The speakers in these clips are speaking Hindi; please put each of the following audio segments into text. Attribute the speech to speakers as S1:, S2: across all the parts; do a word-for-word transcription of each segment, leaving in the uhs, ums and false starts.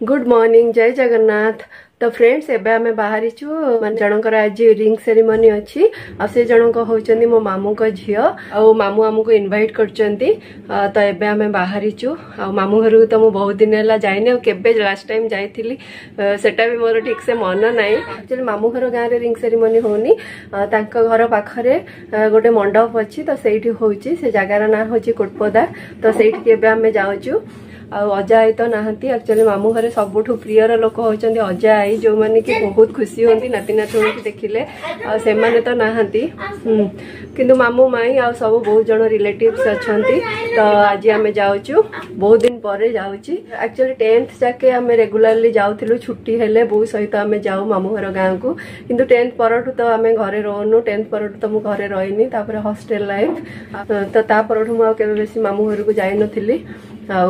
S1: गुड मॉर्निंग जय जगन्नाथ। तो फ्रेंड्स एबे आमे बाहरी छु मन जनकर आज रिंग सेरेमनी अछि आ से जनक होचंदी मो मामू को झियो आ मामू हमको इनवाइट करचंदी। तो एबे आमे बाहरी छु आ मामू घर तो मु बहुत दिन हला जाइने केबे लास्ट टाइम जाइथिली सेटा भी मोर ठीक से मन नाही। एक्चुअली मामू घर गाँ रे रिंग सेरेमनी होनी तांका घर पाखरे गोटे मंडप अछि तो सेठी होची से जगार ना होची कोटपदा। तो सेठी केबे आमे जाउछु आ अजा आई तो नहांती। एक्चुअली मामू घरे सबुठु प्रियर लोक होचंदी अजा आई जो माने कि बहुत खुशी होंती नाती नातुणी की देखिले आ से माने तो नहांती किंतु मामू माई आ सब बहुत जण रिलेटिव्स अछंती। तो आज आमे जाउछु बहुत दिन परे जाउची। एक्चुअली टेंथ जाके आमे रेगुलरली जाउथिलु छुट्टी हेले बहुत सहित आमे जाउ मामू घर गाँ को किंतु टेंथ परठु तो आमे घरे रहनु। टेंथ परठु तो मु घरे रहिनी तापर हॉस्टल लाइफ तो ता परठु मु केबे बेसी मामू घर को जाई नथिली आ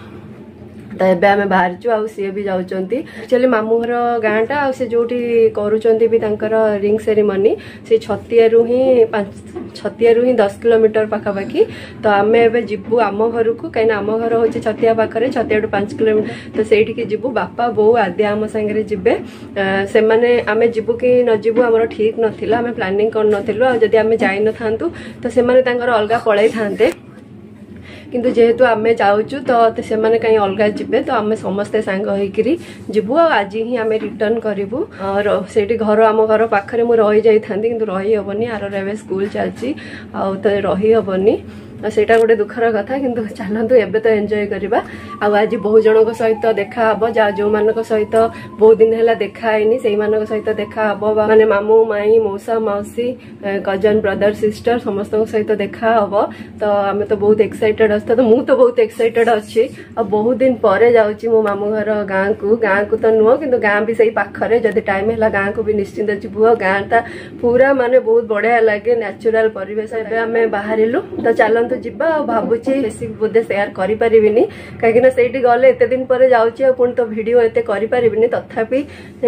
S1: तो एबे आमे बाहर छु आ सी भी जाउचंती। एक्चुअली मामू घर गाँटा आ से जोटी करूचंती भी तांकर रिंग सेरेमनी से छतिया रु ही पाँच छतिया रु ही दस किलोमीटर पाखा पाखी। तो आमे एबे जिबु आम घर को कहीं आम घर होचे छतिया पाखरे छतिया टू पाँच किलोमीटर तो सेठी के जिबु बापा बो आदि आम संगे जिबे से माने आमे जिबु कि न जिबु हमर ठीक नथिला आमे प्लानिंग कर नथिलु आ जदी आमे जाई न थांतु तो से माने तांकर अलगा पळाई थांते किंतु जेहेतु आमे जाउचु तो से माने कहीं अलगा जिबे तो आमे समस्ते सांग होइकरी जिबु आ आज ही आमे रिटर्न करिवु और सेठी घर आम घर पाखरे मु रही जाई थांती किंतु रही हबनी आरो रेवे स्कूल चलची आ तो रही हबनी सेटा गोटे दुखर कथा किंतु चलतु एबे तो एंजॉय करिबा। आ आज बहुत जनक सहित देखा हबो जा जो मानक सहित बहुत दिन हैला देखा आइनी सेही मानक सहित देखा हबो माने मामू माई मौसा मौसी कजन ब्रदर सिस्टर समस्त सहित देखा हबो। तो आमे तो बहुत एक्साइटेड अस्त तो मु तो बहुत एक्साइटेड अछि आ बहुत दिन परे जाउची मो मामू घर गाँ को गाँ को तो नुहो किंतु गाँ भी सही पाखरे जदी टाइम हैला गाँ को भी निश्चिंत जिबु। गाँ ता पूरा माने बहुत बढ़िया लागे नेचुरल परिवेश। एबे आमे बाहरिलु तो चलन तो जिबा भाबुची बेसी बोधे शेयर करि परिबिनी काहे कि सेठी गले एते दिन परे जाउची आ पुन तो वीडियो एते करि परिबिनी तथापि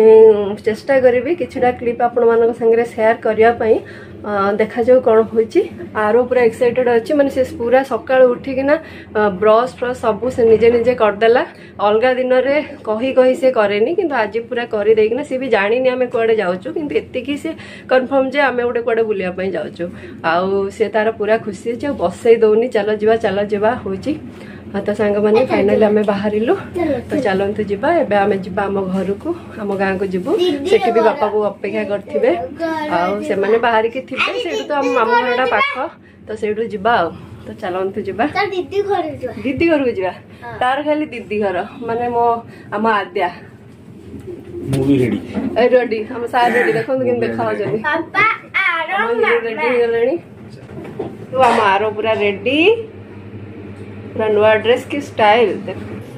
S1: चेष्टा करिवि किछुटा क्लिप आपण मानक संगे शेयर करिया पई देखा जाऊ कौन होची। आरो पूरा एक्साइटेड अच्छी माने से पूरा सकाळ उठी किना ब्रश फ्रश सब से निजे निजे करदेला अलगा दिन रे कही कही से करेनी किंतु आज पूरा करि देकिना से भी जानिनी आमे कोडे जाउचु किंतु एतिकी से कंफर्म जे आमे ओडे कोडे बुलिया पई जाउचु आउ से तार पूरा खुशी छै बसई दउनी चलो जिबा चलो जिबा होची। तो सांग माने फाइनली आमे बाहरिलु तो चलंतु जिबा एबे आमे जिबा हम घर को हम गाँ को जिबु सेठी भी बापा को अपेक्षा करथिबे आ से माने बाहर के थिबे सेठु तो हम मामू घरडा पाख तो सेठु जिबा तो चलंतु जिबा ता दीदी घर जिबा दीदी घर को जिबा तार खाली दीदी घर माने मो हम आद्या मूवी रेडी ए रेडी हम सारे रेडी देखो किन देखा जनी पापा आरो रेडी गलणी तो हम आरो पूरा रेडी पूरा नवा ड्रेस की स्टाइल देख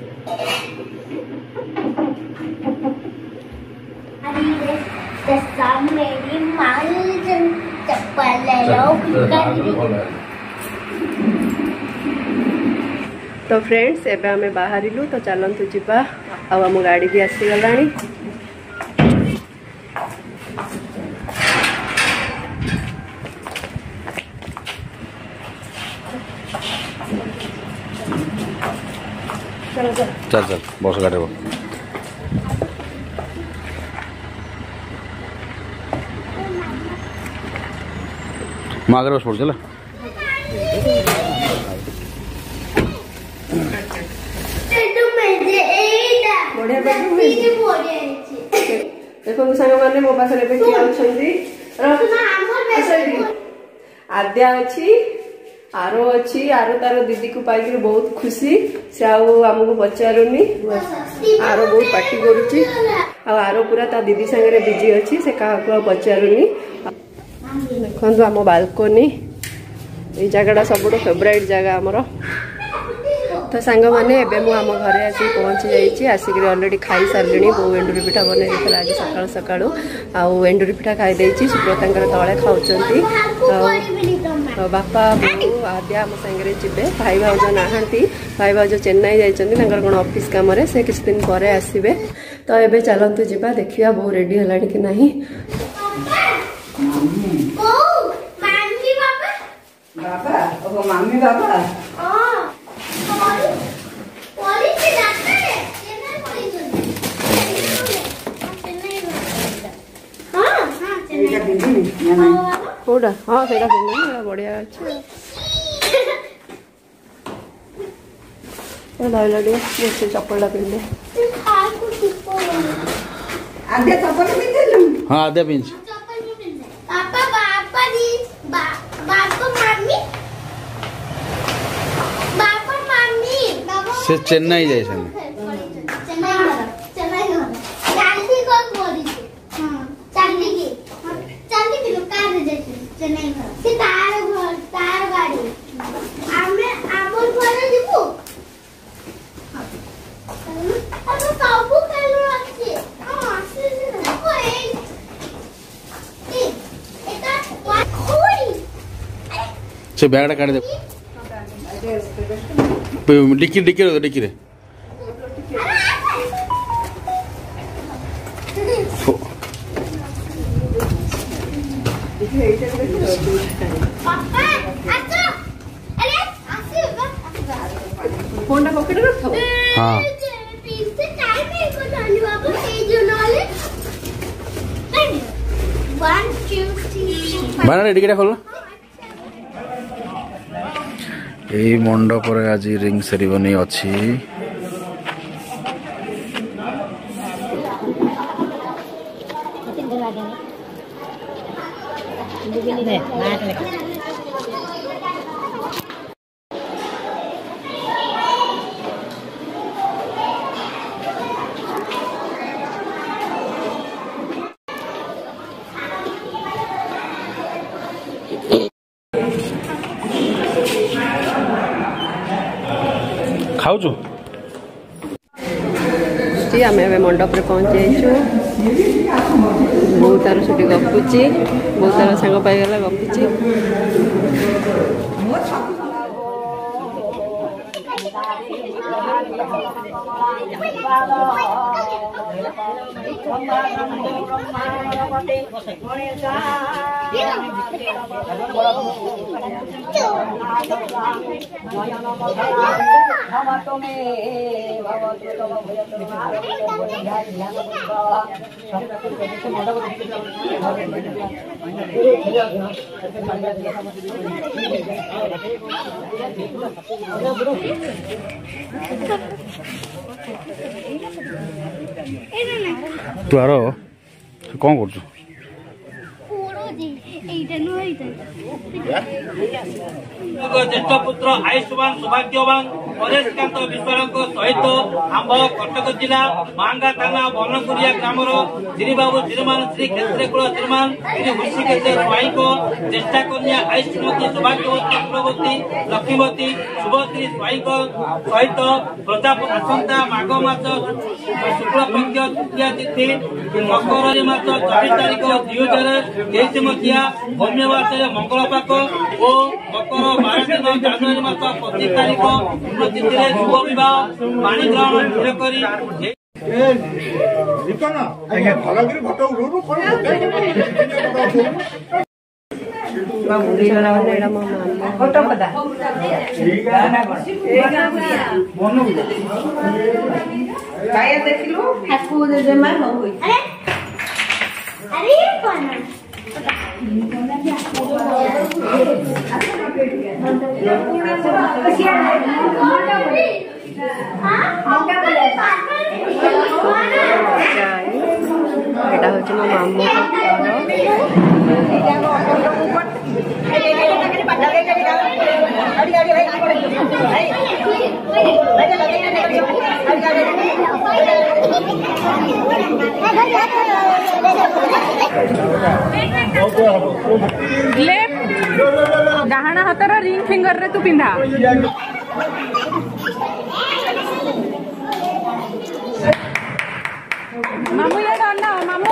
S1: मेरी चप्पल तो फ्रेंड्स एबे हमें बाहरिलु तो चलंतु जिबा आ हम गाड़ी भी आसी गलानी। चल चल बस गाड़ी वो मागर बस पड़ चला देखो सांग माने मो पास रे किया अछंदी आद्या अछि आरो अच्छी आरो तारो दीदी को पाई बहुत खुशी से आमको पचारुनी आरो बहुत पार्टी करुची आरो पूरा ता दीदी संगे बिजी अच्छी से क्या पचारुनी। देखो आम बालकोनी ये जगह सब फेवरेट जगह आमर। तो सांग मैंने एबे मु आम घरे आसी पहुँची जाइए आसिक अलरेडी खाई सारे बो एंडुरी पिठा बनई देला आज सकाळु सकाळु आउ एंडुरी पिठा खाई देछि सुब्रता तले खाउचंती बापा बो आद्या आम संगे जिबे भाई भाउज नाहांती भाई भाउज चेन्नई जाइचंती तांकर कोन ऑफिस काम रे से किछ दिन परे आसीबे। तो एबे चलंतु जिबा देखिया बो रेडी हलानी कि नाही। ओ मामी बाबा बाबा ओ मामी बाबा हां परी परी से जाते केना परी कोड़ा हाँ सेटा पिंधे बढ़िया अच्छे लाइला टे मुझे चप्पल पिंधे
S2: आधे चप्पल पिंधे
S3: हाँ आधे पिंच
S4: पापा पापा दी बापा मम्मी बापा मम्मी
S3: से चेन्नई जाए छन
S4: चेन्नई चेन्नई चांदी को बोली हां चांदी की चांदी की कार रे जाए चेन्नई घर से तार घर तार गाड़ी आमे आमर घर दिबो अब सबु खेलो अछि हां आसे ओए ए एटा खोई
S3: से बैग काट दे डिक्की डिक्की रे डिक्की रे
S4: पापा आतो अरे आसे
S1: फोन टा पॉकेट रख
S3: हां
S4: पीछे टाइम है को जानी बाबू ए जो नॉले वन टू थ्री
S3: बाना डिक्की रे खोल ए मंडप रे आज रिंग सेरेमनी अछि खाऊ छु
S1: जी आम ए मंडप रे पहुँची जाइछु बहुत तार छुट्टी गपुची बहुत तार सांग पाइगला गपुची
S3: तू आरो कौन कर
S5: ज्येष्ठ पुत्र आयुष्मान सौभाग्यवान परेशकांत विश्वास सहित आंब कटक जिला मांगा थाना बनकुरिया ग्रामर श्रीबाबू श्रीमान श्री क्षेत्रीकुल श्रीमान श्री हृषिकेश स्वाई को ज्येष्ठा कन्या आयुष्मती सौभाग्यवती चक्रवर्ती लक्ष्मीवती शुभश्री स्वाई सहित प्रजापति आसंता माघ मास शुक्ल पक्ष तृतीया तिथि मकर मास चौबीस तारीख दुई हजार तेईस मसीहा भौम्यवास मंगल पाक और मकर बारह दिन जानुरी मास पच्चीस तारीख तिथि शुभ विवाह पाणी ग्रहण स्थिर करी
S4: अरे ये कौन है
S1: এটা হচ্ছে মো মামু
S2: डाहाण हातर रिंग फिंगर रे तू पिंधा मामू ये डालना मामू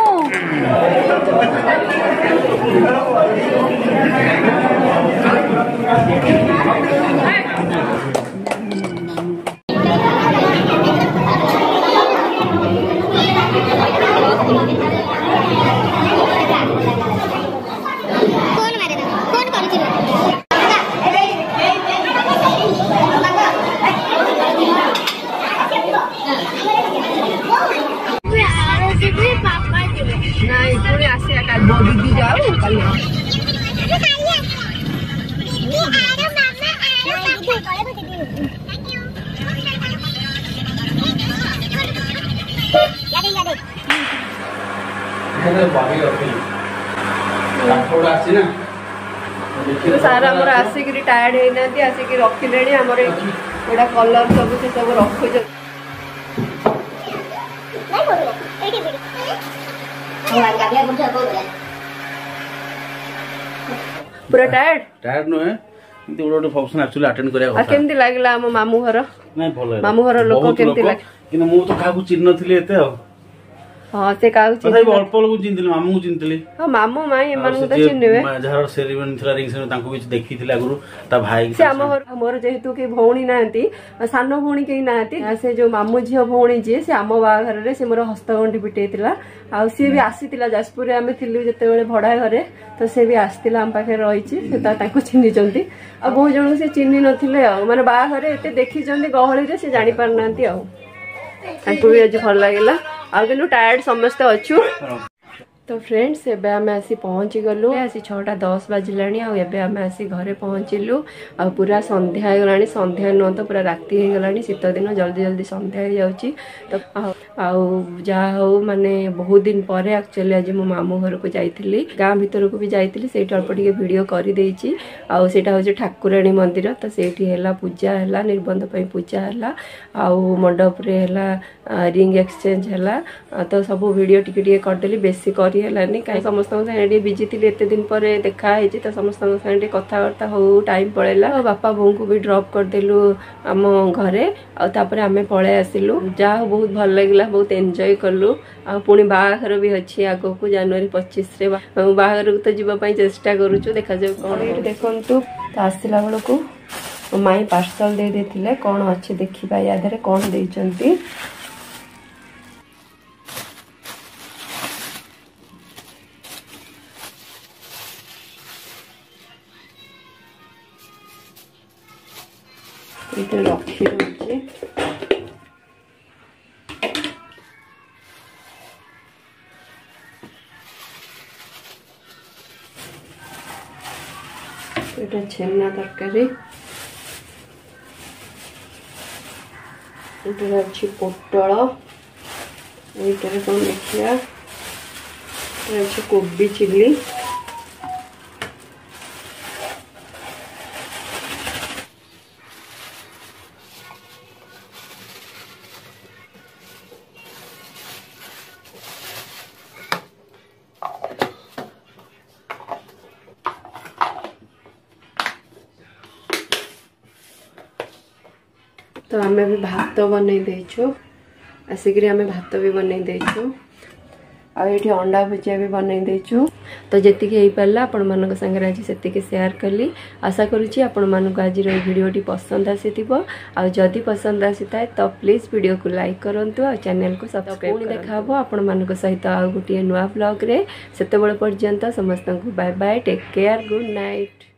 S4: पापा
S1: नहीं पुणी आसे दीदी जाओ कल सारा आमर आसिक टायर्ड होना आसिक रखिले आमर एटा कलर सब से सब रखु पूरा टायर्ड
S6: टायर्ड नुहे गोटे गोटे फंक्शन एक्चुअली अटेंड करिया
S1: केमती लागला हम मामू घर
S6: नहीं भल
S1: मामू घर लोक केमती लाग
S6: कि मु तो काकू चिन्ह नथिले एते
S1: हाँ से काकू
S6: चिन्ह अल्प अल्प को चिन्हली मामू को चिन्हली
S1: हां मामू माई एमन को तो चिन्हबे
S6: जहर सेरेमनी थला रिंग सेरेमनी तांको भी देखिथिले आगुरु ता भाई
S1: से हम मोर जेहेतु के भौणी नांती सानो भौणी के नांती से जो मामू झियो भौणी जे से आम बाघर रे से मोर हस्तगंठी पिटेतिला आ सी भी आसीतिला जाजपुर रे आमे थिलु जते बेले भडा घरे तो से भी आस्तिला हम पाखे रहिछि से ता तांको चिन्हि जंती आ बहु जण से चिन्हि नथिले आ माने बाघर एते देखि जंती गहळी रे से जानि पार नांती आ तांको भी आज भल लागिला आ किनु टायर्ड समस्त अछु तो फ्रेंड्स एबे आम आसी पहुँची गलु आसी छटा दस बाजिलानी आबे आम आसी घरे पहुँचलु आ पूरा संध्या हो गलानी संध्या नुह तो पूरा राति हो गलानी शीत दिन जल्दी जल्दी संध्या हो जाउची तो आउ जा हो माने बहुत दिन पर एक्चुअली आज मो मामू घर को जाइथिली गाँ भीतर को भी जाइथिली सेठी अल्प टिके वीडियो कर देइची आउ सेटा होजे ठाकुराणी मंदिर तो सेठी हैला पूजा हैला निबंध पई पूजा हैला आउ मंडप रे हैला रिंग एक्सचेंज हैला तो सब वीडियो टिके टिके कर देली बेसी कर कहीं समस्त बिजी थी एत दिन पर देखाई तो समस्त कथबार्ता हो टाइम पड़ेगा बापा बो को भी ड्रॉप करदेलु आम घरे आपर आम पलि आसिलु जा बहुत भल लगे बहुत एंजॉय कलु आ पुणी बाहाघर भी अच्छी आग को जनवरी पच्चीस बाहाघर को तो जीवाई चेष्टा करुचु देखा जाऊ कौन ये देखु तो आसला बेल को माई पार्सल दे देथिले कौन अच्छे देखा यादे कौन देइचंती इधर रखी रही एटा छेना तरकारी इधर अच्छी पोटल इधर कौन देखिया अच्छी कोबी चिल्ली तो आम भी भात बनई देचु आसिक आम भात भी बनई देचु आठी अंडा भुजिया भी बनई देचु तो जी हो पारा आपण मान सागर आज से शेयर कली आशा करुँची आपण मानक आज भिडियोटी पसंद आसी आदि पसंद आसी था तो प्लीज वीडियो को लाइक करूँ और चैनल को सब्सक्राइब देखा आपण मान सहित आ गोटे नुआ ब्लॉग रे सेते बेले पर्यंत समस्त को bye bye take care good night.